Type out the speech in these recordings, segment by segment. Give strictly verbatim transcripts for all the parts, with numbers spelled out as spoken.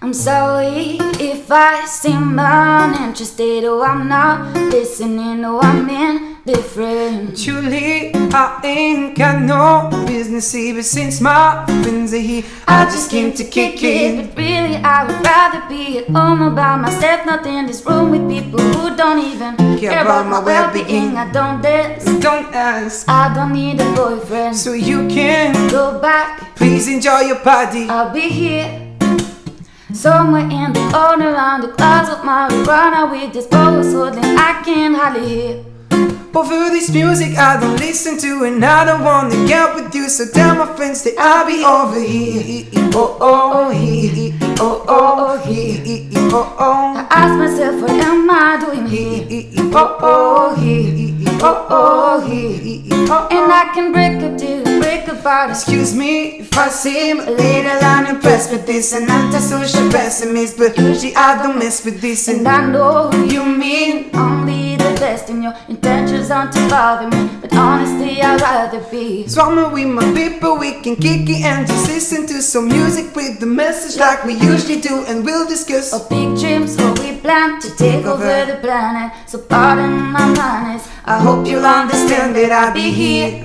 I'm sorry if I seem uninterested. Oh, I'm not listening. Oh, I'm indifferent. Truly, I ain't got no business here, since my friends are here, I just came to kick it. But really, I would rather be at home all by myself, not in this room with people who don't even care, care about, about my well-being. I don't dance, don't ask, I don't need a boyfriend, so you can go back. Please enjoy your party. I'll be here somewhere in the corner on the clouds of marijuana with this pose holding I can't hardly hear. Over this music I don't listen to, and I don't wanna get with you, so tell my friends that I'll be over here. Oh oh here, oh oh here, oh oh. I ask myself, what am I doing here? Oh oh here, oh oh here, and I can break a deal, break apart. Excuse me if I seem a little unimpressed with this, an antisocial pessimist, but usually I don't mess with this. And I know you mean only the best, and your intentions aren't to bother me, but honestly I'd rather be somewhere with my people. We can kick it and just listen to some music with the message like we usually do, and we'll discuss our big dreams, what we plan to take over the planet. So pardon my manners, I hope you'll understand that I'll be here.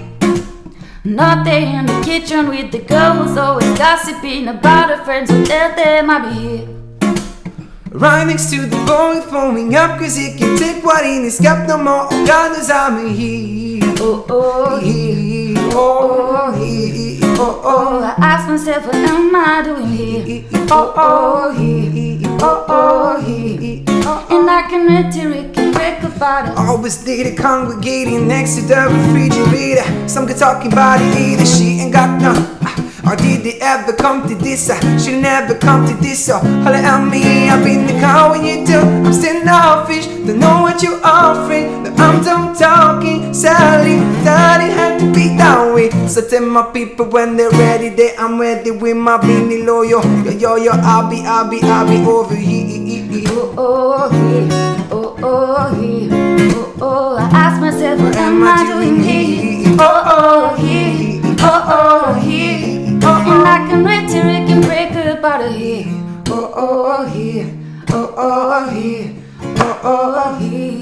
Not there in the kitchen with the girl who's always gossiping about her friends, so tell them I'll be here. Right next to the boy throwing up, cause he can take what in his cup no more. Oh God knows I'm here. Oh oh here, oh here, oh oh. I ask myself, what am I doing here? Oh oh here, oh oh here, and I can rhetoric and break apart it. Always there congregating next to the refrigerator. Some good talking about it either, she ain't got none. Or did it ever come to this? I should never come to this. So holla at me, I'm in the car when you do. I'm standoffish, don't know what you're offering. No, I'm done talking, sadly, thought it had to be that way. So tell my people when they're ready, that I'm ready with my beanie loyal. Yo, yo, yo, I'll be, I'll be, I'll be over here. Oh, oh, here, oh, oh, here, oh, oh. I ask myself, what am I doing here? Oh, oh, here, oh, oh, here. And I can rhetoric and break apart of here. Oh oh here, oh oh here, oh oh here.